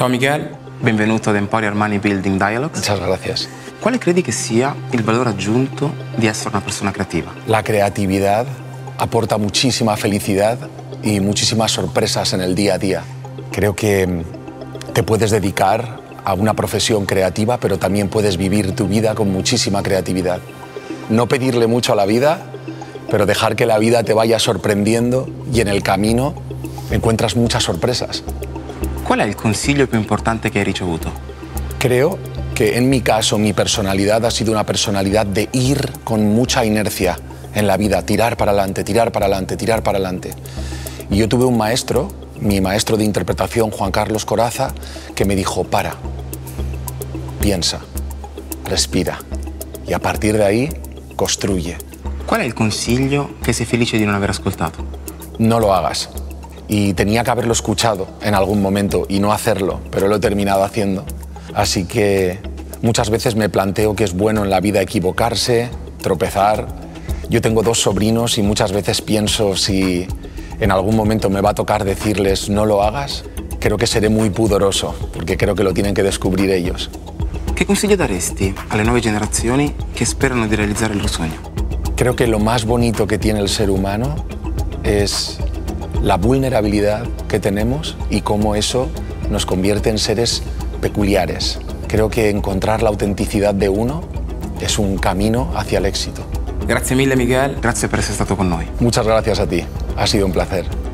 Ciao Miguel, benvenuto ad Emporio Armani Building Dialogues. Muchas gracias. Quale credi che sia il valore aggiunto di essere una persona creativa? La creatividad aporta muchísima felicidad y muchísimas sorpresas en el día a día. Creo que te puedes dedicar a una profesión creativa, pero también puedes vivir tu vida con muchísima creatividad. No pedirle mucho a la vida, pero dejar que la vida te vaya sorprendiendo y en el camino encuentras muchas sorpresas. Qual è il consiglio più importante che hai ricevuto? Creo que en mi caso mi personalidad ha sido una personalidad de ir con mucha inercia en la vida, tirar para adelante, tirar para adelante, tirar para adelante. Y yo tuve un maestro, mi maestro de interpretación, Juan Carlos Corazza, que me dijo: para, piensa, respira y a partir de ahí costruye. Qual è il consiglio che sei felice di non aver ascoltato? No lo hagas. Y tenía que haberlo escuchado en algún momento y no hacerlo, pero lo he terminado haciendo. Así que muchas veces me planteo que es bueno en la vida equivocarse, tropezar. Yo tengo 2 sobrinos y muchas veces pienso si en algún momento me va a tocar decirles no lo hagas, creo que seré muy pudoroso, porque creo que lo tienen que descubrir ellos. Che consiglio daresti alle nuove generazioni che sperano di realizzare il loro sogno? Creo que lo más bonito que tiene el ser humano es la vulnerabilidad que tenemos y cómo eso nos convierte en seres peculiares. Creo que encontrar la autenticidad de uno es un camino hacia el éxito. Grazie mille Miguel, grazie per essere stato con noi. Muchas gracias a ti, ha sido un placer.